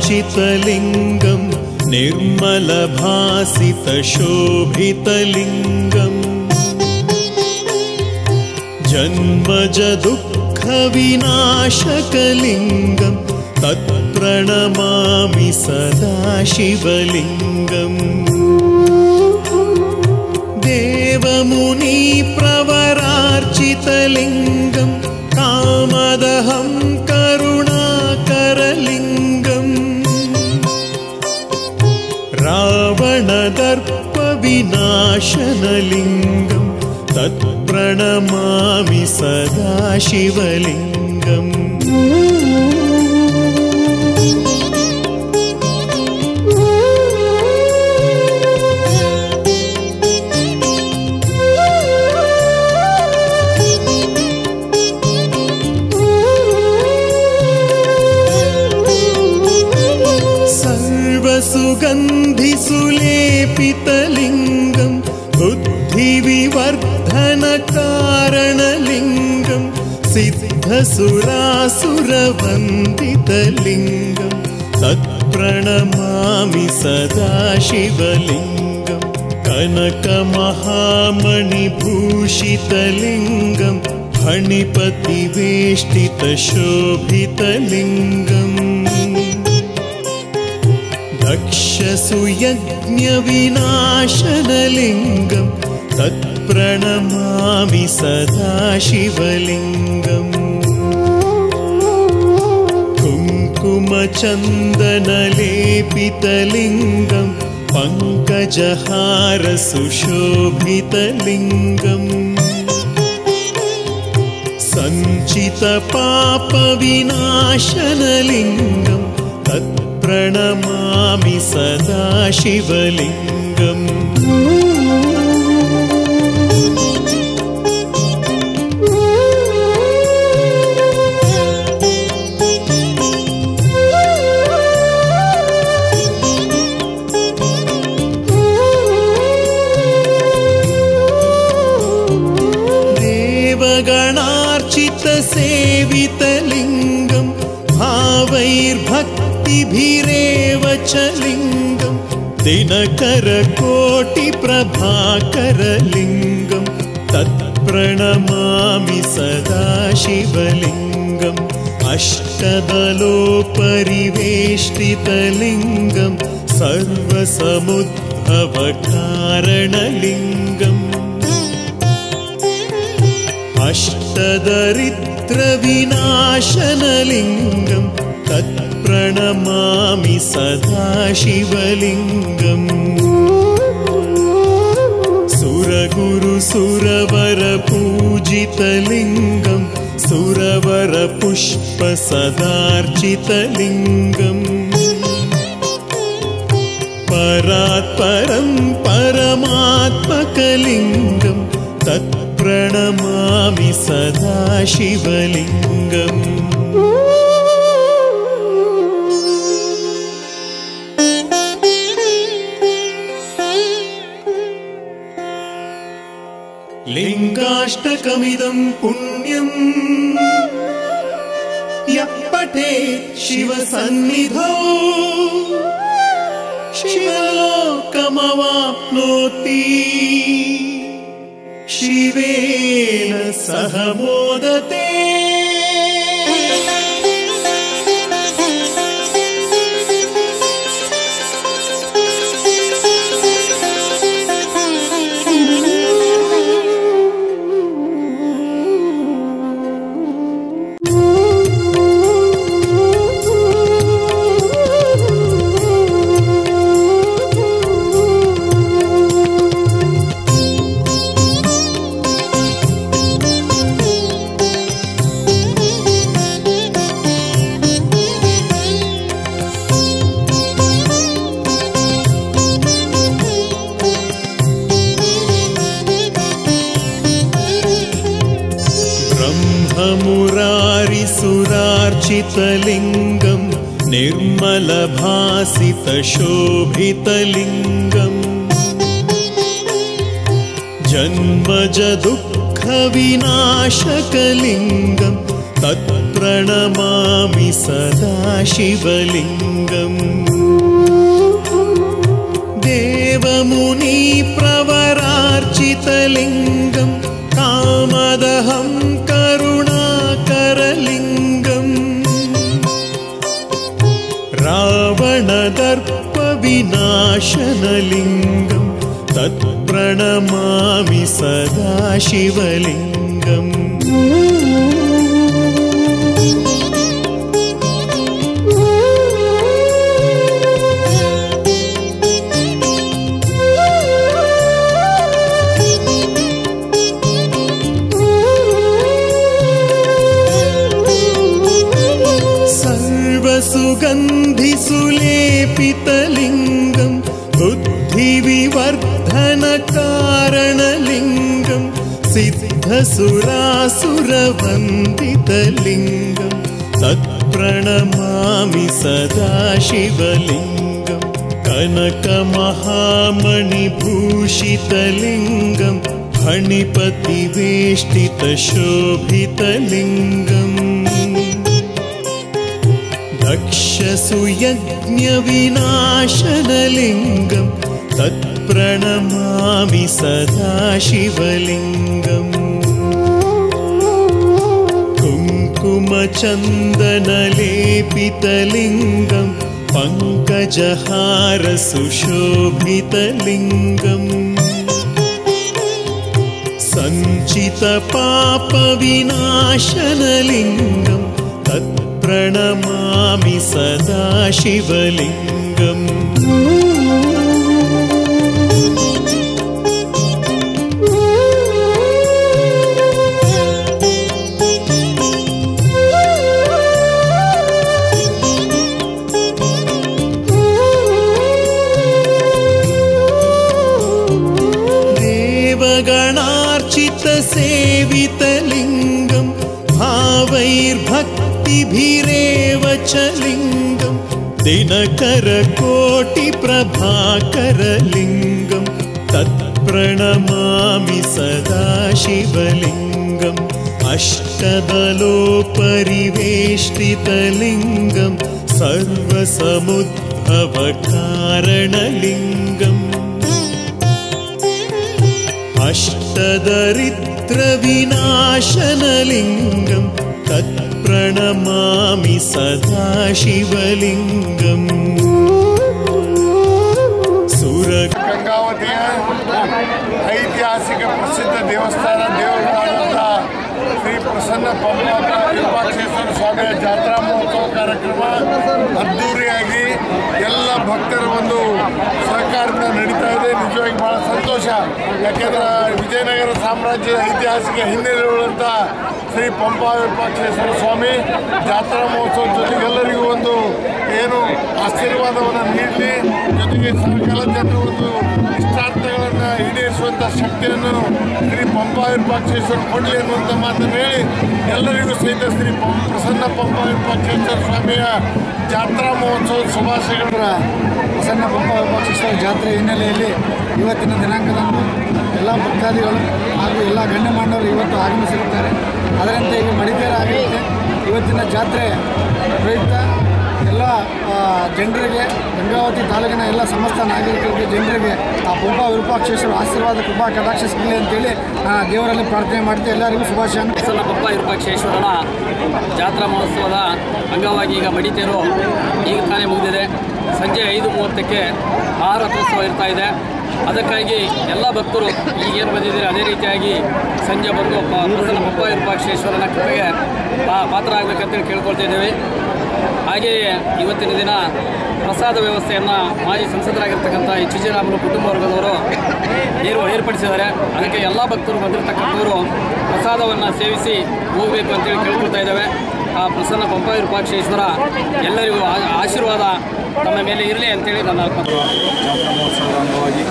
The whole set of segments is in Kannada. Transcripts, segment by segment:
जन्मजदुःखविनाशकलिङ्गं निर्मलभासितशोभितलिङ्गम् जन्मजदुःखविनाशकलिङ्गं तत्प्रणमामि सदा शिवलिङ्गम् देवमुनिप्रवरार्चितलिङ्गं कामदहं करुणाकरलिङ्गम् रावणदर्पविनाशनलिङ्गं तत्प्रणमामि सदा शिवलिङ्गम् सर्वसुगन्धिसुलेपितलिङ्गं बुद्धिविवर्धनकारणलिङ्गं सिद्धसुरासुरवन्दितलिङ्गं तत्प्रणमामि सदा शिवलिङ्गं कनकमहामणिभूषितलिङ्गं फणिपतिवेष्टितशोभितलिङ्गम् दक्षसुयज्ञविनाशनलिङ्गं तत्प्रणमामि सदा शिवलिङ्गम् कुङ्कुमचन्दनलेपितलिङ्गं पङ्कजहारसुशोभितलिङ्गम् सञ्चितपापविनाशनलिङ्गं तत्प्रणमामि सदा शिवलिङ्गम् देवगणार्चितसेवितलिङ्गं भावैर्भक्तिभिरेव च लिङ्गं दिनकरकोटिप्रभाकरलिङ्गं तत्प्रणमामि सदा शिवलिङ्गम् अष्टदलोपरिवेष्टितलिङ्गं सर्वसमुद्भवकारणलिङ्गम् अष्टदरिद्रविनाशनलिङ्गं तत्प्रणमामि सदा शिवलिङ्गम् सुरगुरुसुरवरपूजितलिङ्गं सुरवरपुष्पसदार्चितलिङ्गम् परात्परं परमात्मकलिङ्गं तत्प्रणमामि सदा शिवलिङ्गम् लिङ्गाष्टकमिदं पुण्यं यः पठेत् शिवसन्निधौ शिवलोकमवाप्नोति शिवेन सह मोदते ब्रह्ममुरारिसुरार्चितलिङ्गं निर्मलभासितशोभितलिङ्गम् जन्मजदुःखविनाशकलिङ्गं तत्र प्रणमामि सदा शिवलिङ्गम् देवमुनि प्रवरार्चितलिङ्गं कामदहं करुणाकरलिङ्गम् रावणदर्पविनाशनलिङ्गं तत्प्रणमामि सदा शिवलिङ्गम् सर्वसुगन्धिसुलेपितलिङ्गं बुद्धिविवर्धनकारणलिङ्गं सिद्धसुरासुरवन्दितलिङ्गं तत्प्रणमामि सदा शिवलिङ्गं कनकमहामणिभूषितलिङ्गं फणिपतिवेष्टितशोभितलिङ्गम् दक्षसुयज्ञविनाशनलिङ्गं तत्प्रणमामि सदा शिवलिङ्गम् कुङ्कुमचन्दनलेपितलिङ्गं पङ्कजहारसुशोभितलिङ्गम् सञ्चितपापविनाशनलिङ्गं तत्प्रणमामि सदा शिवलिङ्गम् देवगणार्चितसेवितलिङ्गं भावैर्भक्तिभिरेव च लिङ्गं दिनकरकोटिप्रभाकरलिङ्गं तत्प्रणमामि सदा शिवलिङ्गम् अष्टदलोपरिवेष्टितलिङ्गं सर्वसमुद्भवकारणलिङ्गम् अष्टदरिद्रविनाशनलिङ्गं तत्प्रणमामि सदा शिवलिङ्गम् ಗಂಗಾವತಿಯ ಐತಿಹಾಸಿಕ ಪ್ರಸಿದ್ಧ ದೇವಸ್ಥಾನ ದೇವರುಗಳಾದಂಥ ಶ್ರೀ ಪ್ರಸನ್ನ ಪಂಪಾ ವಿರೂಪಾಕ್ಷೇಶ್ವರ ಸ್ವಾಮಿಯ ಜಾತ್ರಾ ಮಹೋತ್ಸವ ಕಾರ್ಯಕ್ರಮ ಅದ್ದೂರಿಯಾಗಿ ಎಲ್ಲ ಭಕ್ತರ ಒಂದು ಸಹಕಾರದಿಂದ ನಡೀತಾ ಇದೆ. ನಿಜವಾಗಿ ಬಹಳ ಸಂತೋಷ. ಯಾಕೆಂದ್ರೆ ವಿಜಯನಗರ ಸಾಮ್ರಾಜ್ಯದ ಐತಿಹಾಸಿಕ ಹಿನ್ನೆಲೆಯುಳ್ಳಂಥ ಶ್ರೀ ಪಂಪಾ ವಿರೂಪಾಕ್ಷೇಶ್ವರ ಸ್ವಾಮಿ ಜಾತ್ರಾ ಮಹೋತ್ಸವದ ಜೊತೆಗೆ ಎಲ್ಲರಿಗೂ ಒಂದು ಏನು ಆಶೀರ್ವಾದವನ್ನು ನೀಡಲಿ, ಜೊತೆಗೆ ಸರ್ಕಾಲ ಜನರು ಒಂದು ಇಷ್ಟಾರ್ಥಗಳನ್ನು ಈಡೇರಿಸುವಂಥ ಶಕ್ತಿಯನ್ನು ಶ್ರೀ ಪಂಪಾ ವಿರೂಪಾಕ್ಷೇಶ್ವರ ಕೊಡಲಿ ಅನ್ನುವಂಥ ಮಾತನ್ನು ಹೇಳಿ ಎಲ್ಲರಿಗೂ ಸಹಿತ ಶ್ರೀ ಪ್ರಸನ್ನ ಪಂಪಾ ವಿರೂಪಾಕ್ಷೇಶ್ವರ ಸ್ವಾಮಿಯ ಜಾತ್ರಾ ಮಹೋತ್ಸವದ ಶುಭಾಶಯಗಳ ಪ್ರಸನ್ನ ಪಂಪಾ ವಿರೂಪಾಕ್ಷೇಶ್ವರ ಜಾತ್ರೆ ಹಿನ್ನೆಲೆಯಲ್ಲಿ ಇವತ್ತಿನ ದಿನಾಂಕದಂದು ಎಲ್ಲ ಭಕ್ತಾದಿಗಳು ಹಾಗೂ ಎಲ್ಲ ಗಣ್ಯಮಾನ್ಯವರು ಇವತ್ತು ಆಗಮಿಸಿರುತ್ತಾರೆ. ಅದರಂತೆ ಈಗ ಮಡಿಕೇರಿ ಆಗಿರುತ್ತೆ. ಇವತ್ತಿನ ಜಾತ್ರೆ ಪ್ರಯುಕ್ತ ಎಲ್ಲ ಜನರಿಗೆ, ಗಂಗಾವತಿ ತಾಲೂಕಿನ ಎಲ್ಲ ಸಮಸ್ತ ನಾಗರಿಕರಿಗೆ, ಜನರಿಗೆ ಆ ಪಂಪಾ ವಿರೂಪಾಕ್ಷೇಶ್ವರ ಆಶೀರ್ವಾದ ಕೃಪಾ ಕಟಾಕ್ಷ ಸಿಗಲಿ ಅಂತೇಳಿ ದೇವರಲ್ಲಿ ಪ್ರಾರ್ಥನೆ ಮಾಡ್ತೀವಿ. ಎಲ್ಲರಿಗೂ ಶುಭಾಶಯ. ಪ್ರಸನ್ನ ಪಂಪಾ ವಿರೂಪಾಕ್ಷೇಶ್ವರನ ಜಾತ್ರಾ ಮಹೋತ್ಸವದ ಅಂಗವಾಗಿ ಈಗ ಮಡಿತೇರು ಈಗ ತಾನೇ ಮುಗಿದಿದೆ. ಸಂಜೆ 5:30ಕ್ಕೆ ಮಹಾರಥೋತ್ಸವ ಇರ್ತಾ ಇದೆ. ಅದಕ್ಕಾಗಿ ಎಲ್ಲ ಭಕ್ತರು ಈಗೇನು ಬಂದಿದ್ದಾರೆ ಅದೇ ರೀತಿಯಾಗಿ ಸಂಜೆ ಬಂದು ಪ್ರಸನ್ನ ಪಂಪಾ ವಿರೂಪಾಕ್ಷೇಶ್ವರನ ಕೃಪೆಗೆ ಪಾತ್ರರಾಗಬೇಕಂತೇಳಿ ಕೇಳ್ಕೊಳ್ತಾ ಇದ್ದೇವೆ. ಹಾಗೆಯೇ ಇವತ್ತಿನ ದಿನ ಪ್ರಸಾದ ವ್ಯವಸ್ಥೆಯನ್ನು ಮಾಜಿ ಸಂಸದರಾಗಿರ್ತಕ್ಕಂಥ ಎಚ್ ಜಿ ರಾಮುಲು ಕುಟುಂಬ ವರ್ಗದವರು ಏರ್ಪಡಿಸಿದ್ದಾರೆ. ಅದಕ್ಕೆ ಎಲ್ಲ ಭಕ್ತರು ಬಂದಿರತಕ್ಕಂಥವರು ಪ್ರಸಾದವನ್ನು ಸೇವಿಸಿ ಹೋಗಬೇಕು ಅಂತೇಳಿ ಕೇಳ್ಕೊಳ್ತಾ ಇದ್ದೇವೆ. ಆ ಪ್ರಸನ್ನ ಪಂಪಾ ವಿರೂಪಾಕ್ಷೇಶ್ವರ ಎಲ್ಲರಿಗೂ ಆಶೀರ್ವಾದ ನಮ್ಮ ಮೇಲೆ ಇರಲಿ ಅಂತೇಳಿ ನನ್ನ ಜಾತ್ರಾ ಮಹೋತ್ಸವದ ಅಂಗವಾಗಿ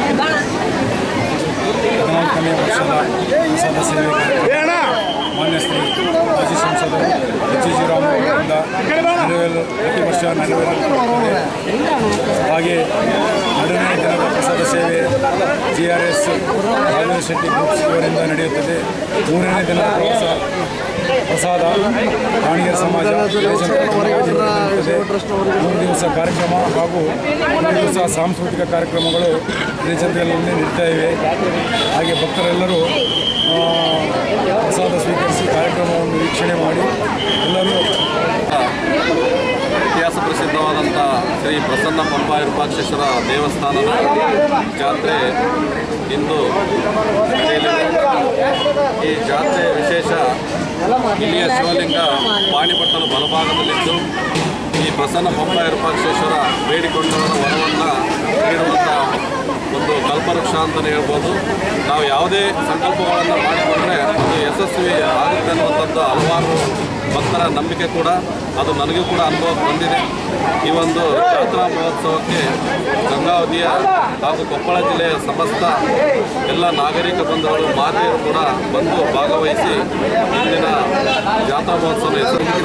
14ನೇ ವರ್ಷದ ಪ್ರಸಾದ ಸೇವೆ ಮಾನ್ಯ ಶ್ರೀ ಮಾಜಿ ಸಂಸದರು ಎಚ್ ಜಿ ರಾಮುಲು ಅವರಿಂದ ಪ್ರತಿ ವರ್ಷ ನೆರವೇರುತ್ತದೆ. ಹಾಗೆ 2ನೇ ದಿನದ ಪ್ರಸಾದ ಸೇವೆ GRS ರಾಜೇಂದ್ರ ಶೆಟ್ಟಿ ಗ್ರೂಪ್ಸ್ ಅವರಿಂದ ನಡೆಯುತ್ತದೆ. 3ನೇ ದಿನದ ಪ್ರವಾಸ ಪ್ರಸಾದ ದಾವಣಗೆರೆ ಸಮಾಜ 3 ದಿವಸ ಕಾರ್ಯಕ್ರಮ ಹಾಗೂ 3 ದಿವಸ ಸಾಂಸ್ಕೃತಿಕ ಕಾರ್ಯಕ್ರಮಗಳು ಇದೇ ಜನರಲ್ಲಿ ನಡೀತಾ ಇವೆ. ಹಾಗೆ ಭಕ್ತರೆಲ್ಲರೂ ಪ್ರಸಾದ ಸ್ವೀಕರಿಸಿ ಕಾರ್ಯಕ್ರಮವನ್ನು ವೀಕ್ಷಣೆ ಮಾಡಿ ಎಲ್ಲರೂ ಇತಿಹಾಸ ಪ್ರಸಿದ್ಧವಾದಂಥ ಶ್ರೀ ಪ್ರಸನ್ನ ಪಂಪಾ ವಿರೂಪಾಕ್ಷೇಶ್ವರ ದೇವಸ್ಥಾನದ ಜಾತ್ರೆ ಇಂದು ನಡೆಯಲಿದೆ. ಈ ಜಾತ್ರೆ ವಿಶೇಷ ಇಲ್ಲಿಯ ಶಿವಲಿಂಗ ಪಾಣಿಪಟ್ಟಣ ಬಲಭಾಗದಲ್ಲಿದ್ದು ಈ ಪ್ರಸನ್ನ ಪಂಪಾ ವಿರೂಪಾಕ್ಷೇಶ್ವರ ಬೇಡಿಕೊಂಡವರ ವರವನ್ನು ನೀಡುವಂಥ ಒಂದು ಕಲ್ಪವೃಕ್ಷ ಅಂತಲೇ ಹೇಳ್ಬೋದು. ನಾವು ಯಾವುದೇ ಸಂಕಲ್ಪಗಳನ್ನು ಮಾಡಿಕೊಂಡ್ರೆ ಅದು ಯಶಸ್ವಿ ಆಗುತ್ತೆ ಅನ್ನುವಂಥದ್ದು ಹಲವಾರು ಭಕ್ತರ ನಂಬಿಕೆ ಕೂಡ. ಅದು ನನಗೂ ಕೂಡ ಅನುಭವಕ್ಕೆ ಬಂದಿದೆ. ಈ ಒಂದು ಜಾತ್ರಾ ಮಹೋತ್ಸವಕ್ಕೆ ಗಂಗಾವತಿಯ ಹಾಗೂ ಕೊಪ್ಪಳ ಜಿಲ್ಲೆಯ ಸಮಸ್ತ ಎಲ್ಲ ನಾಗರಿಕ ಬಂಧುಗಳು ಮಾತೆಯರು ಕೂಡ ಬಂದು ಭಾಗವಹಿಸಿ ಇಂದಿನ ಜಾತ್ರಾ ಮಹೋತ್ಸವ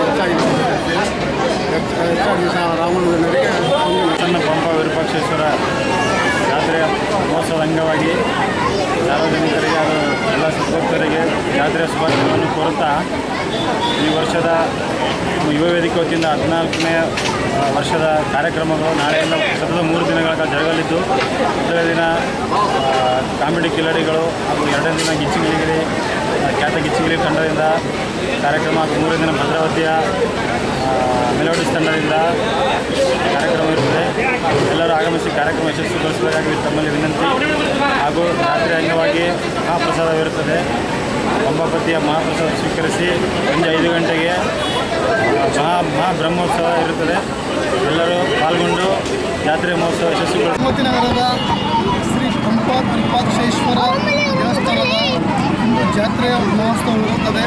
ರಾಮನಗರಿಗೆ ಪ್ರಸನ್ನ ಪಂಪಾ ವಿರೂಪಾಕ್ಷೇಶ್ವರ ಜಾತ್ರೆಯ ಮಹೋತ್ಸವದ ಅಂಗವಾಗಿ ಸಾರ್ವಜನಿಕರಿಗೆ ಹಾಗೂ ಎಲ್ಲ ಭಕ್ತರಿಗೆ ಜಾತ್ರೆಯ ಶುಭಾಶಯವನ್ನು ಕೋರುತ್ತಾ ಈ ವರ್ಷದ ಯುವ ವೇದಿಕೆ ವತಿಯಿಂದ 14ನೇ ವರ್ಷದ ಕಾರ್ಯಕ್ರಮಗಳು ನಾಳೆಯಿಂದ ಸತತ 3 ದಿನಗಳ ಕಾಲ ಜರುಗಲಿದ್ದು, ಮೊದಲ ದಿನ ಕಾಮಿಡಿ ಕಿಲಾಡಿಗಳು ಹಾಗೂ 2ನೇ ದಿನ ಗಿಚ್ಚಿಗಿಲಿಗಿರಿ ಖ್ಯಾತ ಗಿಚ್ಚಿಗಿಲಿ ತಂಡದಿಂದ ಕಾರ್ಯಕ್ರಮ ಹಾಗೂ 3ನೇ ದಿನ ಭದ್ರಾವತಿಯ ಮೆಲೋಡಿಸ್ ತಂಡದಿಂದ ಕಾರ್ಯಕ್ರಮ ಇರುತ್ತದೆ. ಎಲ್ಲರೂ ಆಗಮಿಸಿ ಕಾರ್ಯಕ್ರಮ ಯಶಸ್ವಿಗೊಳಿಸಬೇಕಾಗಿ ತಮ್ಮಲ್ಲಿ ವಿನಂತಿ. ಹಾಗೂ ರಾತ್ರಿ ಅಂಗವಾಗಿ ಮಹಾಪ್ರಸಾದವಿರುತ್ತದೆ. ಪಂಪಾಪತಿಯ ಮಹಾಪ್ರಸಾದ ಸ್ವೀಕರಿಸಿ ಸಂಜೆ 5 ಗಂಟೆಗೆ ಮಹಾಬ್ರಹ್ಮೋತ್ಸವ ಇರುತ್ತದೆ. ಎಲ್ಲರೂ ಪಾಲ್ಗೊಂಡು ಜಾತ್ರೆ ಮಹೋತ್ಸವ ಯಶಸ್ವಿಗೊಳಿಸಿ. ನಗರದ ಶ್ರೀ ಪಂಪಾ ವಿರೂಪಾಕ್ಷೇಶ್ವರ ದೇವಸ್ಥಾನದ ಒಂದು ಜಾತ್ರೆಯ ಮಹೋತ್ಸವ ಇರುತ್ತದೆ.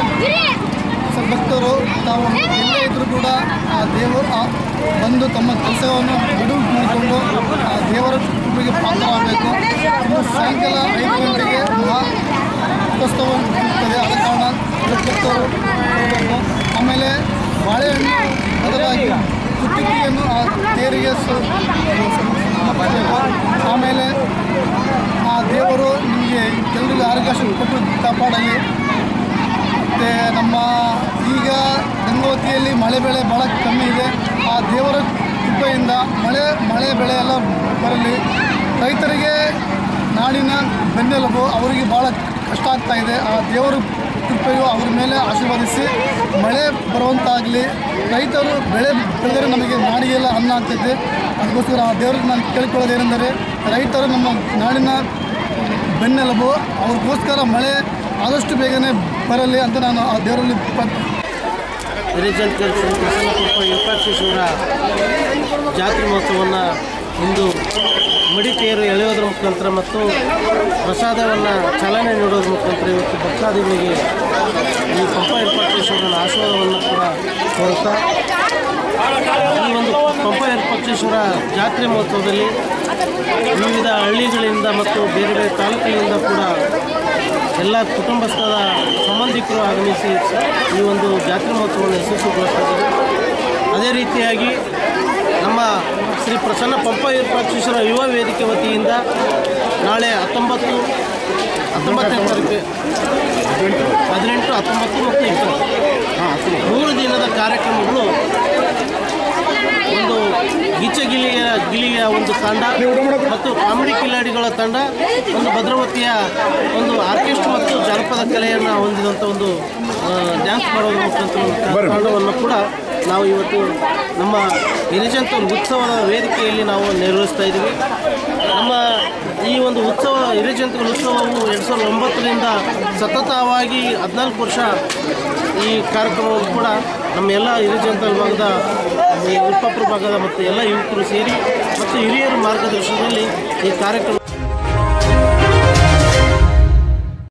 ಭಕ್ತರು ತಾವು ಎಲ್ಲೇ ಇದ್ದರೂ ಕೂಡ ಆ ದೇವರು ಬಂದು ತಮ್ಮ ಕೆಲಸವನ್ನು ಬಿಡುವು ಮಾಡಿಕೊಂಡು ಆ ದೇವರ ಕೃಪೆಗೆ ಪಾತ್ರರಾಗಬೇಕು. ಇನ್ನು ಸಾಯಂಕಾಲ 5 ಗಂಟೆಗೆ ಮಹೋತ್ಸವ ಇರುತ್ತದೆ. ಆದ ಕಾರಣ ಭಕ್ತರು ಬರಬೇಕು. ಆಮೇಲೆ ಬಾಳೆಹಣ್ಣು ಬದಲಾಗಿ ಕುಟ್ಟಿಗೆಯನ್ನು ಆ ತೇರಿಗೆ ಸಮರ್ಪಿಸಬೇಕು. ಆಮೇಲೆ ಆ ದೇವರು ನಿಮಗೆ ಎಲ್ಲರಿಗೂ ಆರೋಗ್ಯ ಕೊಟ್ಟು ಕಾಪಾಡಲಿ. ಮತ್ತು ನಮ್ಮ ಈಗ ಗಂಗಾವತಿಯಲ್ಲಿ ಮಳೆ ಬೆಳೆ ಭಾಳ ಕಮ್ಮಿ ಇದೆ. ಆ ದೇವರ ಕೃಪೆಯಿಂದ ಮಳೆ ಬೆಳೆ ಎಲ್ಲ ಬರಲಿ. ರೈತರಿಗೆ ನಾಡಿನ ಬೆನ್ನೆಲುಬು, ಅವರಿಗೆ ಭಾಳ ಕಷ್ಟ ಆಗ್ತಾಯಿದೆ. ಆ ದೇವರ ಕೃಪೆಯು ಅವ್ರ ಮೇಲೆ ಆಶೀರ್ವದಿಸಿ ಮಳೆ ಬರುವಂತಾಗಲಿ. ರೈತರು ಬೆಳೆ ಬೆಳೆದರೆ ನಮಗೆ ನಾಡಿಗೆಲ್ಲ ಅನ್ನ ಆಗ್ತೈತೆ. ಅದಕ್ಕೋಸ್ಕರ ಆ ದೇವ್ರಿಗೆ ನಾನು ಕೇಳ್ಕೊಳ್ಳೋದೇನೆಂದರೆ ರೈತರು ನಮ್ಮ ನಾಡಿನ ಬೆನ್ನೆಲುಬು, ಅವ್ರಿಗೋಸ್ಕರ ಮಳೆ ಆದಷ್ಟು ಬೇಗನೆ ಬರಲಿ ಅಂತ ನಾನು ಆ ದೇವರಲ್ಲಿ ಹಿರೇಜಂತ ಶ್ರೀ ಪ್ರಸನ್ನ ಪಂಪಾ ವಿರೂಪಾಕ್ಷೇಶ್ವರ ಜಾತ್ರೆ ಮಹೋತ್ಸವವನ್ನು ಇಂದು ಮಡಿತೇರು ಎಳೆಯೋದ್ರ ಮುಖಾಂತರ ಮತ್ತು ಪ್ರಸಾದವನ್ನು ಚಾಲನೆ ನೀಡೋದ್ರ ಮುಖಾಂತರ ಇವತ್ತು ಭಕ್ತಾದಿಗಳಿಗೆ ಈ ಪಂಪಾ ವಿರೂಪಾಕ್ಷೇಶ್ವರನ ಆಶೀರ್ವಾದವನ್ನು ಕೂಡ ಕೋರುತ್ತಾ ಈ ಒಂದು ಪಂಪಾ ವಿರೂಪಾಕ್ಷೇಶ್ವರ ಜಾತ್ರೆ ಮಹೋತ್ಸವದಲ್ಲಿ ವಿವಿಧ ಹಳ್ಳಿಗಳಿಂದ ಮತ್ತು ಬೇರೆ ಬೇರೆ ತಾಲೂಕಿನಿಂದ ಕೂಡ ಎಲ್ಲ ಕುಟುಂಬಸ್ಥರ ಸಂಬಂಧಿಕರು ಆಗಮಿಸಿ ಈ ಒಂದು ಜಾತ್ರೆ ಮಹೋತ್ಸವವನ್ನು ಯಶಸ್ವಿಗೊಳಿಸ್ತಾರೆ. ಅದೇ ರೀತಿಯಾಗಿ ನಮ್ಮ ಶ್ರೀ ಪ್ರಸನ್ನ ಪಂಪಾ ವಿರೂಪಾಕ್ಷೇಶ್ವರ ಯುವ ವೇದಿಕೆ ವತಿಯಿಂದ ನಾಳೆ 19ನೇ ತಾರೀಕು 18, 19 ಮತ್ತು 20 3 ದಿನದ ಕಾರ್ಯಕ್ರಮಗಳು ಒಂದು ಗಿಲಿಯ ಒಂದು ತಂಡ ಮತ್ತು ಕಾಮಿಡಿ ಕಿಲಾಡಿಗಳ ತಂಡ, ಒಂದು ಭದ್ರಾವತಿಯ ಒಂದು ಆರ್ಕೆಸ್ಟ್ರಾ ಮತ್ತು ಜಾನಪದ ಕಲೆಯನ್ನು ಹೊಂದಿದಂಥ ಒಂದು ಡ್ಯಾನ್ಸ್ ಮಾಡೋದ್ರ ಮುಖಾಂತರ ತಂಡವನ್ನು ಕೂಡ ನಾವು ಇವತ್ತು ನಮ್ಮ ಹಿರಿಜಂತ ಉತ್ಸವದ ವೇದಿಕೆಯಲ್ಲಿ ನಾವು ನಿರ್ವಹಿಸ್ತಾ ಇದ್ದೀವಿ. ನಮ್ಮ ಈ ಒಂದು ಉತ್ಸವ ಹಿರಿಜಂತಗಳ ಉತ್ಸವವು 2009ರಿಂದ ಸತತವಾಗಿ 14 ವರ್ಷ ಈ ಕಾರ್ಯಕ್ರಮವನ್ನು ಕೂಡ ನಮ್ಮ ಎಲ್ಲ ಹಿರಿಜಂತ ಭಾಗದ ವಿರುಪಾಪುರ ಭಾಗದ ಮತ್ತು ಎಲ್ಲ ಯುವಕರು ಸೇರಿ ಮತ್ತು ಹಿರಿಯರ ಮಾರ್ಗದರ್ಶನದಲ್ಲಿ ಈ ಕಾರ್ಯಕ್ರಮ